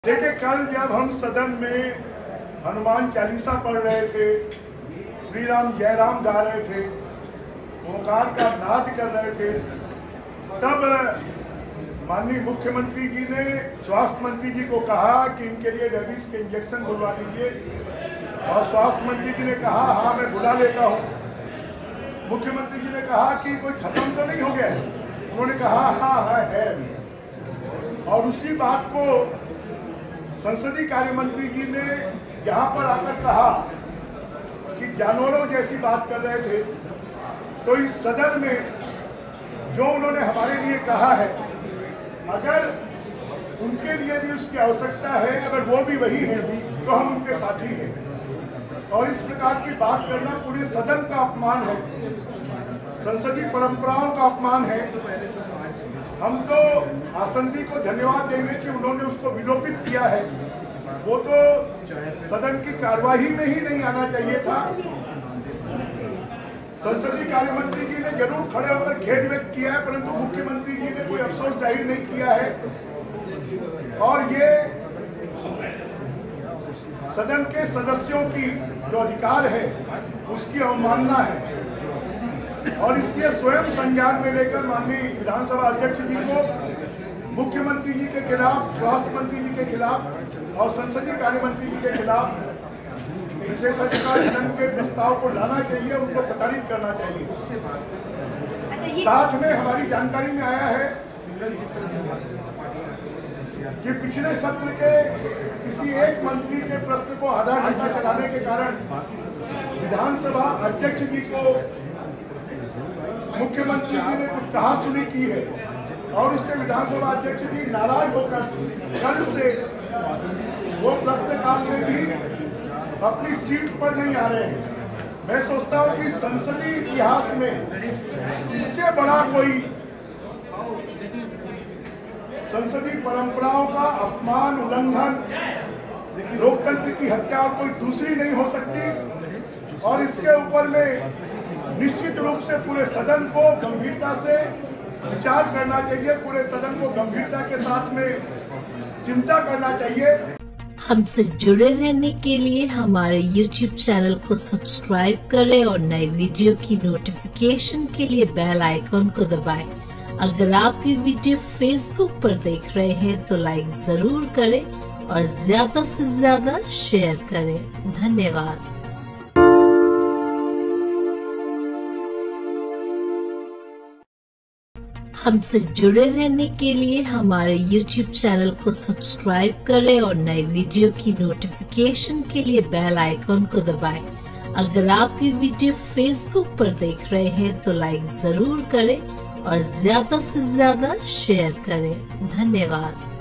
देखिए, कल जब हम सदन में हनुमान चालीसा पढ़ रहे थे, श्री राम जय राम गा रहे थे, ओंकार का नाद कर रहे थे, तब माननीय मुख्यमंत्री जी ने स्वास्थ्य मंत्री जी को कहा कि इनके लिए रेबीज के इंजेक्शन बुलवा लीजिए, और स्वास्थ्य मंत्री जी ने कहा हाँ मैं बुला लेता हूँ। मुख्यमंत्री जी ने कहा कि कोई खत्म तो नहीं हो गया है? उन्होंने कहा हाँ है। और उसी बात को संसदीय कार्य मंत्री जी ने यहाँ पर आकर कहा कि जानवरों जैसी बात कर रहे थे। तो इस सदन में जो उन्होंने हमारे लिए कहा है, अगर उनके लिए भी उसकी आवश्यकता है, अगर वो भी वही है तो हम उनके साथी हैं। और इस प्रकार की बात करना पूरे सदन का अपमान है, संसदीय परंपराओं का अपमान है। हम तो आसंदी को धन्यवाद देंगे कि उन्होंने उसको विलोपित किया है। वो तो सदन की कार्यवाही में ही नहीं आना चाहिए था। संसदीय कार्य मंत्री जी ने जरूर खड़े होकर खेद व्यक्त किया है, परंतु मुख्यमंत्री जी ने कोई अफसोस जाहिर नहीं किया है। और ये सदन के सदस्यों की जो अधिकार है उसकी अवमानना है। और इसलिए स्वयं संज्ञान में लेकर माननीय विधानसभा अध्यक्ष जी को मुख्यमंत्री जी के खिलाफ, स्वास्थ्य मंत्री जी के खिलाफ और संसदीय कार्य मंत्री जी के खिलाफ विशेषाधिकार खनन के प्रस्ताव को लाना चाहिए, उनको प्रताड़ित करना चाहिए। साथ में हमारी जानकारी में आया है कि पिछले सत्र के किसी एक मंत्री के प्रश्न को आधा घंटा चलाने के कारण विधानसभा अध्यक्ष जी को मुख्यमंत्री जी ने कुछ कहा सुनी की है, और उससे विधानसभा अध्यक्ष जी नाराज होकर कल से वो प्रश्नकाल में भी अपनी सीट पर नहीं आ रहे हैं। मैं सोचता हूं कि संसदीय इतिहास में इससे बड़ा कोई संसदीय परंपराओं का अपमान, उल्लंघन, लोकतंत्र की हत्या और कोई दूसरी नहीं हो सकती। और इसके ऊपर में निश्चित रूप से पूरे सदन को गंभीरता से विचार करना चाहिए, पूरे सदन को गंभीरता के साथ में चिंता करना चाहिए। हमसे जुड़े रहने के लिए हमारे YouTube चैनल को सब्सक्राइब करें और नए वीडियो की नोटिफिकेशन के लिए बेल आइकॉन को दबाएं। अगर आप ये वीडियो Facebook पर देख रहे हैं तो लाइक जरूर करें और ज्यादा से ज्यादा शेयर करें। धन्यवाद। हमसे जुड़े रहने के लिए हमारे YouTube चैनल को सब्सक्राइब करें और नए वीडियो की नोटिफिकेशन के लिए बेल आइकॉन को दबाएं। अगर आप ये वीडियो Facebook पर देख रहे हैं तो लाइक जरूर करें और ज्यादा से ज्यादा शेयर करें। धन्यवाद।